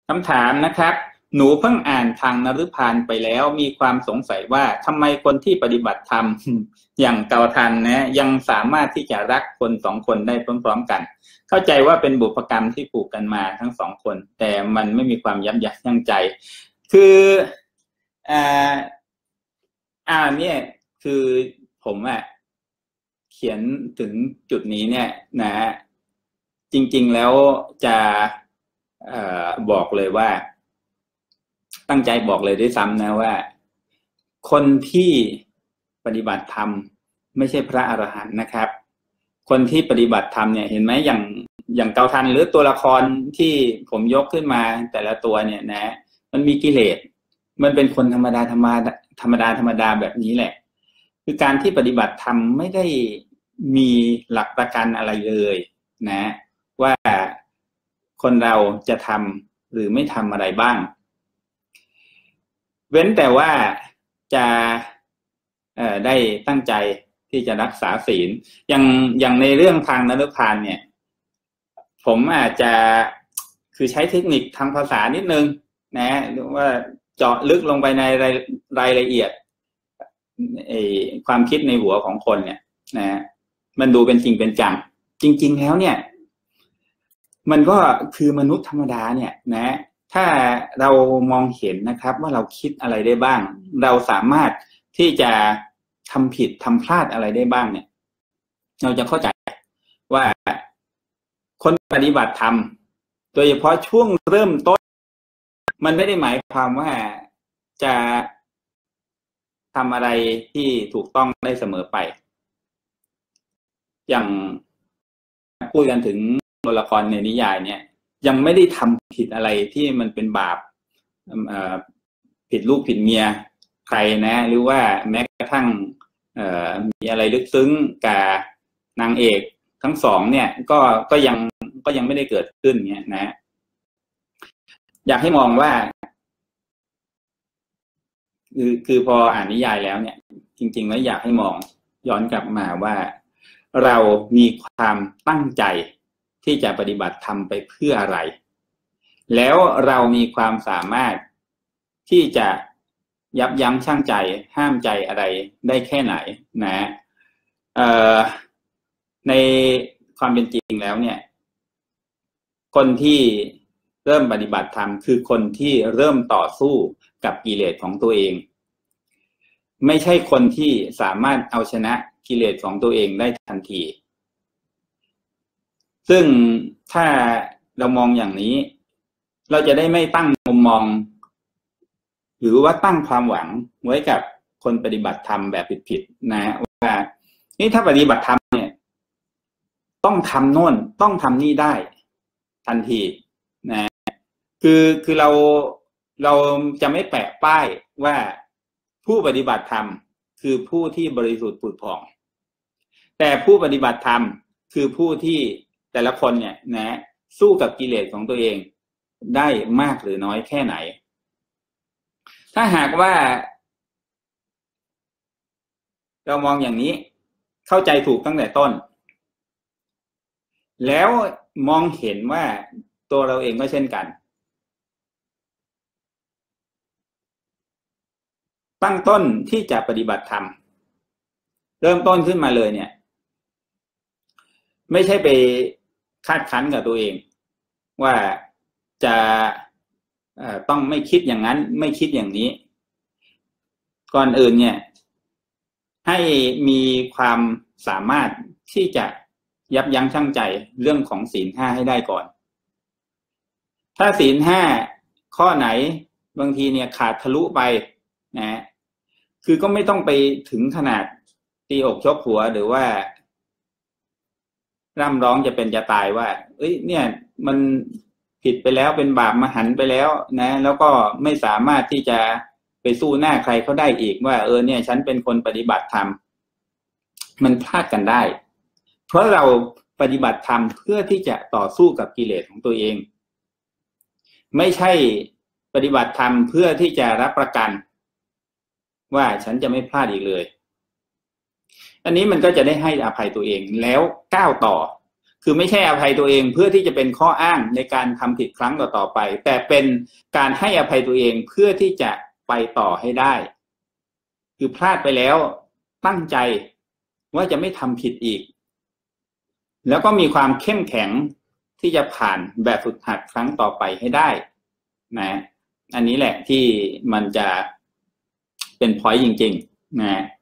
คำถามนะครับหนูเพิ่งอ่านทางนฤพานไปแล้วมีความสงสัยว่าทำไมคนที่ปฏิบัติธรรม อย่างเกาทันนะยังสามารถที่จะรักคนสองคนได้พร้อมๆกันเข้าใจว่าเป็นบุพกรรมที่ผูกกันมาทั้งสองคนแต่มันไม่มีความยับยั้งชั่งใจคือเนี่ยคือผมเขียนถึงจุดนี้เนี่ยนะจริงๆแล้วจะบอกเลยว่าตั้งใจบอกเลยด้วยซ้ำนะว่าคนที่ปฏิบัติธรรมไม่ใช่พระอรหันต์นะครับคนที่ปฏิบัติธรรมเนี่ยเห็นไหมอย่างเกาทันหรือตัวละครที่ผมยกขึ้นมาแต่ละตัวเนี่ยนะมันมีกิเลสมันเป็นคนธรรมดาแบบนี้แหละคือการที่ปฏิบัติธรรมไม่ได้มีหลักประกันอะไรเลยนะว่าคนเราจะทำหรือไม่ทำอะไรบ้างเว้นแต่ว่าจะได้ตั้งใจที่จะรักษาศีลอย่างในเรื่องทางนฤพานเนี่ยผมอาจจะคือใช้เทคนิคทางภาษานิดนึงนะหรือว่าเจาะลึกลงไปในรายละเอียดความคิดในหัวของคนเนี่ยนะมันดูเป็นจริงเป็นจังจริงๆแล้วเนี่ยมันก็คือมนุษย์ธรรมดาเนี่ยนะถ้าเรามองเห็นนะครับว่าเราคิดอะไรได้บ้างเราสามารถที่จะทำผิดทำพลาดอะไรได้บ้างเนี่ยเราจะเข้าใจว่าคนปฏิบัติธรรมโดยเฉพาะช่วงเริ่มต้นมันไม่ได้หมายความว่าจะทำอะไรที่ถูกต้องได้เสมอไปอย่างพูดกันถึงตัวละครในนิยายเนี่ยยังไม่ได้ทำผิดอะไรที่มันเป็นบาปผิดลูกผิดเมียใครนะหรือว่าแม้กระทั่งมีอะไรลึกซึ้งกับนางเอกทั้งสองเนี่ยก็ยังไม่ได้เกิดขึ้นเนี่ยนะอยากให้มองว่าคือพออ่านนิยายแล้วเนี่ยจริงๆแล้วอยากให้มองย้อนกลับมาว่าเรามีความตั้งใจที่จะปฏิบัติธรรมไปเพื่ออะไรแล้วเรามีความสามารถที่จะยับยั้งชั่งใจห้ามใจอะไรได้แค่ไหนนะในความเป็นจริงแล้วเนี่ยคนที่เริ่มปฏิบัติธรรมคือคนที่เริ่มต่อสู้กับกิเลสของตัวเองไม่ใช่คนที่สามารถเอาชนะกิเลสของตัวเองได้ทันทีซึ่งถ้าเรามองอย่างนี้เราจะได้ไม่ตั้งมุมมองหรือว่าตั้งความหวังไว้กับคนปฏิบัติธรรมแบบผิดๆนะว่านี่ถ้าปฏิบัติธรรมเนี่ยต้องทำโน่นต้องทำนี่ได้ทันทีนะคือเราจะไม่แปะป้ายว่าผู้ปฏิบัติธรรมคือผู้ที่บริสุทธิ์ผุดผ่องแต่ผู้ปฏิบัติธรรมคือผู้ที่แต่ละคนเนี่ยนะสู้กับกิเลสของตัวเองได้มากหรือน้อยแค่ไหนถ้าหากว่าเรามองอย่างนี้เข้าใจถูกตั้งแต่ต้นแล้วมองเห็นว่าตัวเราเองก็เช่นกันตั้งต้นที่จะปฏิบัติธรรมเริ่มต้นขึ้นมาเลยเนี่ยไม่ใช่ไปคาดคั้นกับตัวเองว่าจะต้องไม่คิดอย่างนั้นไม่คิดอย่างนี้ก่อนอื่นเนี่ยให้มีความสามารถที่จะยับยั้งชั่งใจเรื่องของศีลห้าให้ได้ก่อนถ้าศีลห้าข้อไหนบางทีเนี่ยขาดทะลุไปนะคือก็ไม่ต้องไปถึงขนาดตีอกชกหัวหรือว่าร่ำร้องจะเป็นจะตายว่าเอ้ยเนี่ยมันผิดไปแล้วเป็นบาปมหันต์ไปแล้วนะแล้วก็ไม่สามารถที่จะไปสู้หน้าใครเขาได้อีกว่าเนี่ยฉันเป็นคนปฏิบัติธรรมมันพลาดกันได้เพราะเราปฏิบัติธรรมเพื่อที่จะต่อสู้กับกิเลสของตัวเองไม่ใช่ปฏิบัติธรรมเพื่อที่จะรับประกันว่าฉันจะไม่พลาดอีกเลยอันนี้มันก็จะได้ให้อภัยตัวเองแล้วก้าวต่อคือไม่ใช่อภัยตัวเองเพื่อที่จะเป็นข้ออ้างในการทำผิดครั้งต่อไปแต่เป็นการให้อภัยตัวเองเพื่อที่จะไปต่อให้ได้คือพลาดไปแล้วตั้งใจว่าจะไม่ทำผิดอีกแล้วก็มีความเข้มแข็งที่จะผ่านแบบฝึกหัดครั้งต่อไปให้ได้นะอันนี้แหละที่มันจะเป็นพอยต์จริงๆนะ